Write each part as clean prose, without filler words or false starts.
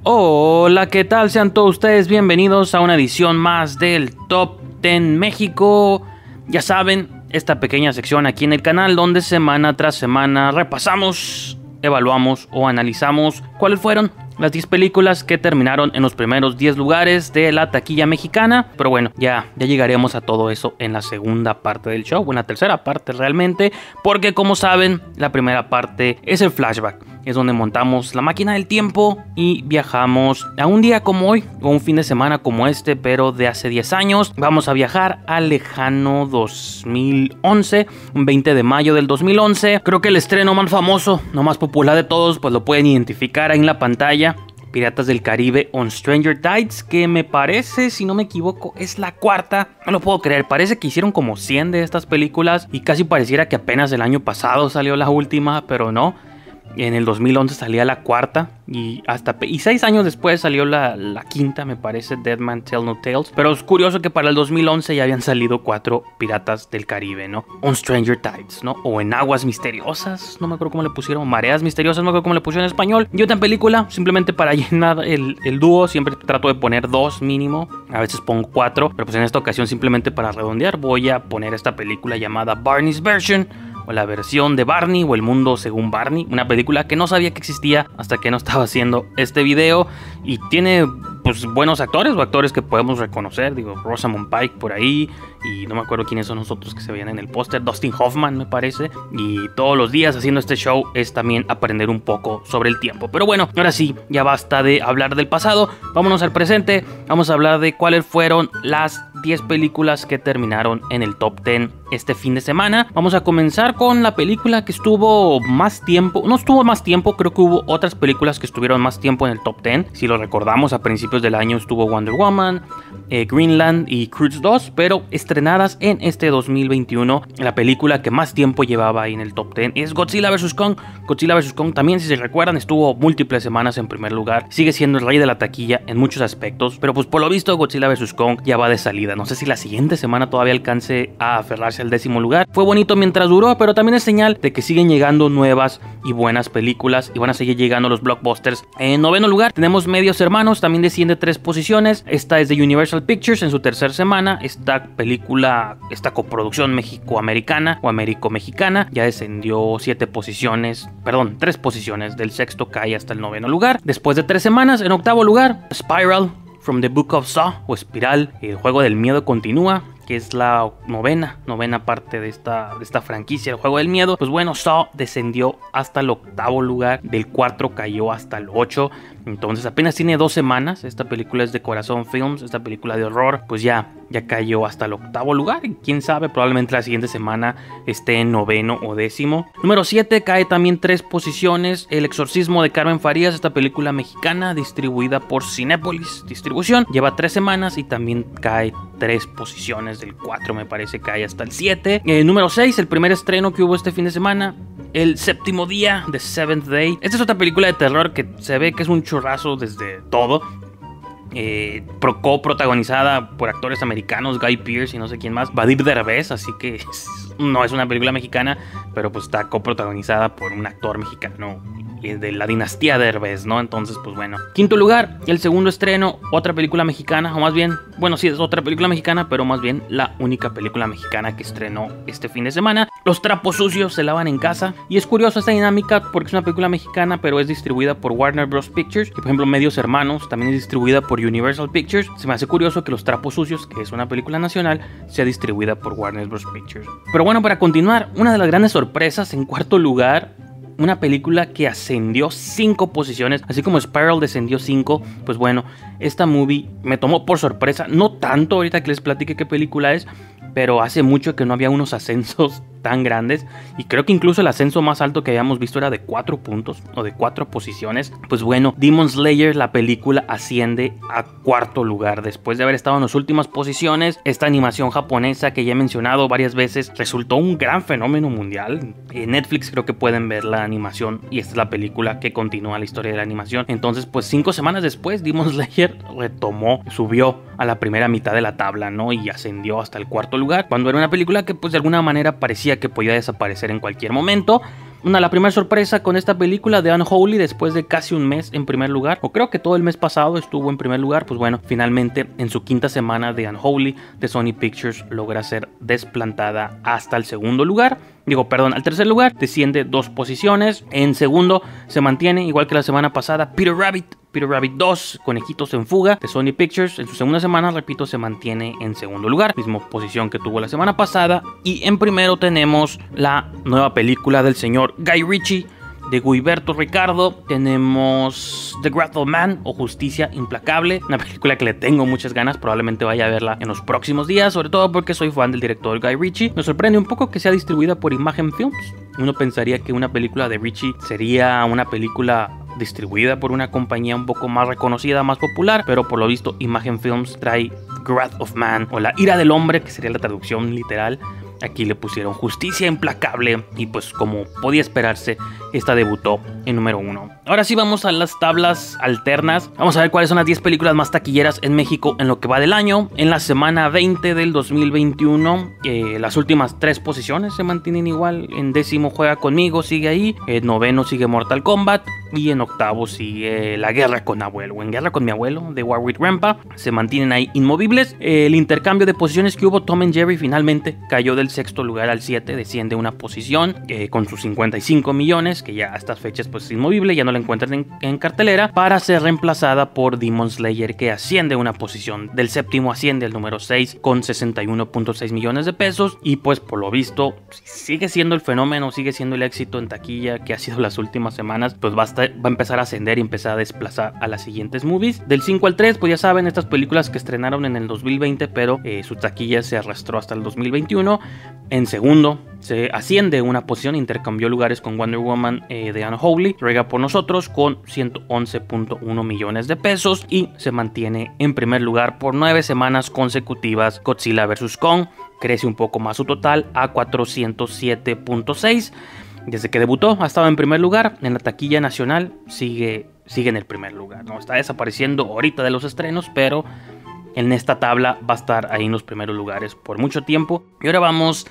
Hola, ¿qué tal? Sean todos ustedes bienvenidos a una edición más del Top 10 México. Ya saben, esta pequeña sección aquí en el canal donde semana tras semana repasamos, evaluamos o analizamos cuáles fueron las 10 películas que terminaron en los primeros 10 lugares de la taquilla mexicana. Pero bueno, ya llegaremos a todo eso en la segunda parte del show, o en la tercera parte realmente, porque como saben, la primera parte es el flashback. Es donde montamos la máquina del tiempo y viajamos a un día como hoy, o un fin de semana como este, pero de hace 10 años. Vamos a viajar al lejano 2011, un 20 de mayo del 2011. Creo que el estreno más famoso, no más popular de todos, pues lo pueden identificar ahí en la pantalla. Piratas del Caribe on Stranger Tides, que me parece, si no me equivoco, es la cuarta. No lo puedo creer, parece que hicieron como 100 de estas películas y casi pareciera que apenas el año pasado salió la última, pero no. En el 2011 salía la cuarta y 6 años después salió la quinta, me parece, Dead Man Tell No Tales. Pero es curioso que para el 2011 ya habían salido 4 Piratas del Caribe, ¿no? On Stranger Tides, ¿no? O en Aguas Misteriosas, no me acuerdo cómo le pusieron, Mareas Misteriosas, no me acuerdo cómo le pusieron en español. Y otra película, simplemente para llenar el dúo, siempre trato de poner 2 mínimo, a veces pongo 4, pero pues en esta ocasión simplemente para redondear voy a poner esta película llamada Barney's Version, o la versión de Barney, o El Mundo Según Barney, una película que no sabía que existía hasta que no estaba haciendo este video, y tiene pues buenos actores o actores que podemos reconocer, digo, Rosamund Pike por ahí, y no me acuerdo quiénes son los otros que se veían en el póster, Dustin Hoffman me parece, y todos los días haciendo este show es también aprender un poco sobre el tiempo. Pero bueno, ahora sí, ya basta de hablar del pasado, vámonos al presente, vamos a hablar de cuáles fueron las 10 películas que terminaron en el top 10 este fin de semana. Vamos a comenzar con la película que estuvo más tiempo, no estuvo más tiempo, creo que hubo otras películas que estuvieron más tiempo en el top 10, si lo recordamos a principios del año estuvo Wonder Woman, Greenland y Croods 2, pero estrenadas en este 2021, la película que más tiempo llevaba ahí en el top 10 es Godzilla vs. Kong. Godzilla vs. Kong también, si se recuerdan, estuvo múltiples semanas en primer lugar, sigue siendo el rey de la taquilla en muchos aspectos, pero pues por lo visto Godzilla vs. Kong ya va de salida, no sé si la siguiente semana todavía alcance a aferrarse al 10º lugar. Fue bonito mientras duró, pero también es señal de que siguen llegando nuevas y buenas películas y van a seguir llegando los blockbusters. En 9º lugar tenemos Medios Hermanos, también desciende 3 posiciones, esta es de Universal Pictures en su tercera semana. Esta película, esta coproducción mexico-americana o américo-mexicana ya descendió 3 posiciones, del 6º cae hasta el 9º lugar. Después de 3 semanas, en 8º lugar, Spiral from the Book of Saw, o Espiral, el juego del miedo continúa, que es la novena parte de esta franquicia, el juego del miedo. Pues bueno, Saw descendió hasta el 8º lugar, del 4 cayó hasta el 8, entonces apenas tiene 2 semanas. Esta película es de Corazón Films, esta película de horror, pues ya cayó hasta el 8º lugar, y quién sabe, probablemente la siguiente semana esté en 9º o 10º. Número 7 cae también 3 posiciones, El Exorcismo de Carmen Farías, esta película mexicana distribuida por Cinépolis Distribución, lleva 3 semanas y también cae 3 posiciones, del 4 me parece cae hasta el 7. Número 6, el primer estreno que hubo este fin de semana, El Séptimo Día, The Seventh Day. Esta es otra película de terror que se ve que es un churrazo desde todo. Protagonizada por actores americanos, Guy Pearce y no sé quién más, Vadim Derbez, así que no es una película mexicana, pero pues está coprotagonizada por un actor mexicano de la dinastía Derbez, ¿no? Entonces, pues bueno. 5º lugar, el segundo estreno, otra película mexicana, o más bien, bueno, sí es otra película mexicana, pero más bien la única película mexicana que estrenó este fin de semana. Los trapos sucios se lavan en casa, y es curioso esta dinámica porque es una película mexicana, pero es distribuida por Warner Bros. Pictures, y por ejemplo Medios Hermanos también es distribuida por Universal Pictures. Se me hace curioso que Los Trapos Sucios, que es una película nacional, sea distribuida por Warner Bros. Pictures. Pero bueno, para continuar, una de las grandes sorpresas, en 4º lugar, una película que ascendió 5 posiciones, así como Spiral descendió 5. Pues bueno, esta movie me tomó por sorpresa, no tanto ahorita que les platique qué película es, pero hace mucho que no había unos ascensos tan grandes, y creo que incluso el ascenso más alto que habíamos visto era de 4 puntos o de 4 posiciones. Pues bueno, Demon Slayer, la película, asciende a 4º lugar después de haber estado en las últimas posiciones. Esta animación japonesa que ya he mencionado varias veces resultó un gran fenómeno mundial. En Netflix creo que pueden ver la animación, y esta es la película que continúa la historia de la animación. Entonces pues 5 semanas después Demon Slayer subió a la primera mitad de la tabla, ¿no? Y ascendió hasta el 4º lugar, cuando era una película que pues de alguna manera parecía que podía desaparecer en cualquier momento. La primera sorpresa con esta película de Unholy, después de casi un mes en primer lugar, o creo que todo el mes pasado estuvo en primer lugar, pues bueno, finalmente en su quinta semana de Unholy, de Sony Pictures logra ser desplantada hasta el segundo lugar. Al tercer lugar, desciende 2 posiciones. En segundo se mantiene, igual que la semana pasada, Peter Rabbit 2, Conejitos en Fuga, de Sony Pictures. En su segunda semana, repito, se mantiene en segundo lugar, misma posición que tuvo la semana pasada. Y en primero tenemos la nueva película del señor Guy Ritchie, de Guiberto Ricardo. Tenemos The Wrath of Man, o Justicia Implacable, una película que le tengo muchas ganas, probablemente vaya a verla en los próximos días, sobre todo porque soy fan del director Guy Ritchie. Me sorprende un poco que sea distribuida por Imagen Films. Uno pensaría que una película de Ritchie sería una película distribuida por una compañía un poco más reconocida, más popular, pero por lo visto Imagen Films trae The Wrath of Man, o La Ira del Hombre, que sería la traducción literal. Aquí le pusieron Justicia Implacable y pues como podía esperarse, esta debutó en número 1. Ahora sí vamos a las tablas alternas. Vamos a ver cuáles son las 10 películas más taquilleras en México en lo que va del año. En la semana 20 del 2021, las últimas 3 posiciones se mantienen igual. En décimo Juega Conmigo, sigue ahí. En noveno sigue Mortal Kombat. Y en octavo sigue La Guerra con Abuelo, o En Guerra con mi Abuelo, de Warwick Rampa. Se mantienen ahí inmovibles. El intercambio de posiciones que hubo, Tom and Jerry finalmente cayó del sexto lugar al 7, desciende una posición con sus 55 millones, que ya a estas fechas pues es inmovible, ya no la encuentran en cartelera, para ser reemplazada por Demon Slayer, que asciende una posición, del séptimo asciende al número 6 con 61.6 millones de pesos. Y pues por lo visto sigue siendo el fenómeno, sigue siendo el éxito en taquilla que ha sido las últimas semanas, pues va a empezar a ascender y empezar a desplazar a las siguientes movies. Del 5 al 3, pues ya saben, estas películas que estrenaron en el 2020, pero su taquilla se arrastró hasta el 2021. En segundo se asciende una posición, intercambió lugares con Wonder Woman de Unholy, ruega por nosotros, con 111.1 millones de pesos, y se mantiene en primer lugar por 9 semanas consecutivas. Godzilla vs. Kong crece un poco más su total a 407.6. Desde que debutó ha estado en primer lugar. En la taquilla nacional sigue en el primer lugar, ¿no? Está desapareciendo ahorita de los estrenos, pero en esta tabla va a estar ahí en los primeros lugares por mucho tiempo. Y ahora vamos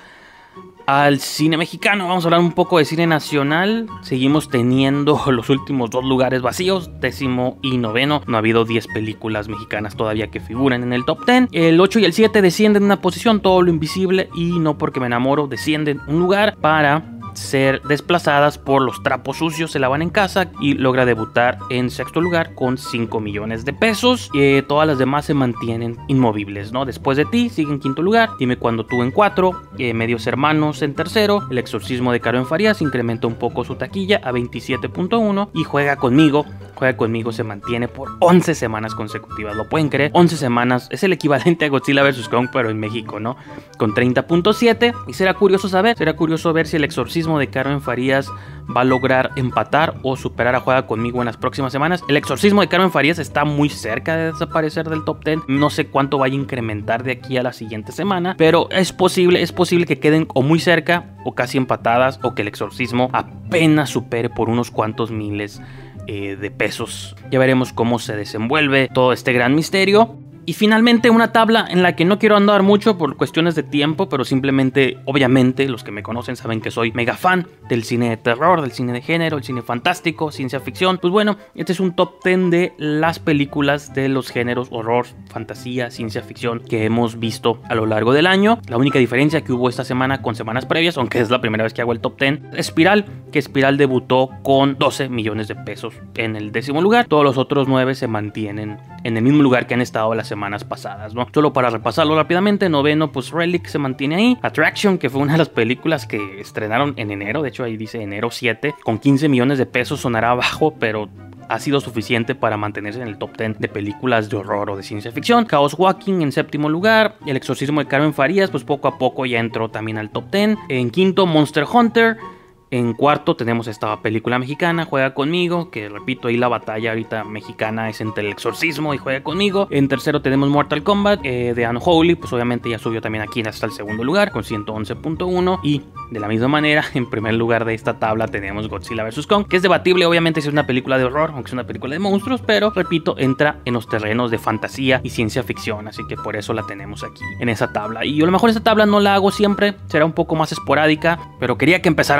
al cine mexicano. Vamos a hablar un poco de cine nacional. Seguimos teniendo los últimos 2 lugares vacíos, décimo y noveno. No ha habido 10 películas mexicanas todavía que figuran en el top 10. El 8 y el 7 descienden una posición, Todo lo Invisible y No porque me enamoro descienden un lugar para ser desplazadas por Los Trapos Sucios se lavan en casa, y logra debutar en sexto lugar con 5 millones de pesos. Todas las demás se mantienen inmovibles, ¿no? Después de Ti sigue en quinto lugar, Dime Cuándo Tú en 4, Medios Hermanos en tercero, El Exorcismo de Carmen Farías incrementa un poco su taquilla a 27.1, y Juega Conmigo se mantiene por 11 semanas consecutivas. ¿Lo pueden creer? 11 semanas, es el equivalente a Godzilla vs. Kong, pero en México, ¿no? Con 30.7. Y será curioso ver si El Exorcismo de Carmen Farías va a lograr empatar o superar a Juega Conmigo en las próximas semanas. El Exorcismo de Carmen Farías está muy cerca de desaparecer del top 10. No sé cuánto vaya a incrementar de aquí a la siguiente semana, pero es posible que queden o muy cerca o casi empatadas, o que El Exorcismo apenas supere por unos cuantos miles de pesos. Ya veremos cómo se desenvuelve todo este gran misterio. Y finalmente una tabla en la que no quiero andar mucho por cuestiones de tiempo, pero simplemente, obviamente, los que me conocen saben que soy mega fan del cine de terror, del cine de género, el cine fantástico, ciencia ficción. Pues bueno, este es un top 10 de las películas de los géneros horror, fantasía, ciencia ficción que hemos visto a lo largo del año. La única diferencia que hubo esta semana con semanas previas, aunque es la primera vez que hago el top 10, es Spiral, que Spiral debutó con 12 millones de pesos en el décimo lugar. Todos los otros 9 se mantienen en el mismo lugar que han estado las semanas pasadas, ¿no? Solo para repasarlo rápidamente, noveno, pues Relic se mantiene ahí. Attraction, que fue una de las películas que estrenaron en enero, de hecho ahí dice enero 7, con 15 millones de pesos, sonará bajo, pero ha sido suficiente para mantenerse en el top 10 de películas de horror o de ciencia ficción. Chaos Walking en séptimo lugar. El Exorcismo de Carmen Farías, pues poco a poco ya entró también al top 10. En quinto, Monster Hunter. En cuarto tenemos esta película mexicana, Juega Conmigo, que repito, ahí la batalla ahorita mexicana es entre El Exorcismo y Juega Conmigo. En tercero tenemos Mortal Kombat, de Unholy, pues obviamente ya subió también aquí hasta el segundo lugar con 111.1. Y de la misma manera, en primer lugar de esta tabla tenemos Godzilla vs. Kong, que es debatible obviamente si es una película de horror, aunque es una película de monstruos, pero repito, entra en los terrenos de fantasía y ciencia ficción, así que por eso la tenemos aquí en esa tabla. Y yo a lo mejor esta tabla no la hago siempre, será un poco más esporádica, pero quería que empezáramos a entrar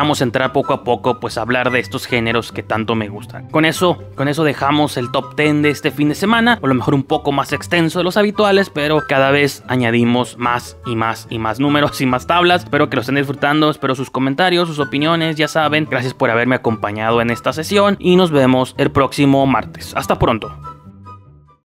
para poco a poco pues hablar de estos géneros que tanto me gustan. Con eso dejamos el top 10 de este fin de semana, o a lo mejor un poco más extenso de los habituales, pero cada vez añadimos más y más y más números y más tablas. Espero que lo estén disfrutando, espero sus comentarios, sus opiniones, ya saben. Gracias por haberme acompañado en esta sesión y nos vemos el próximo martes. Hasta pronto.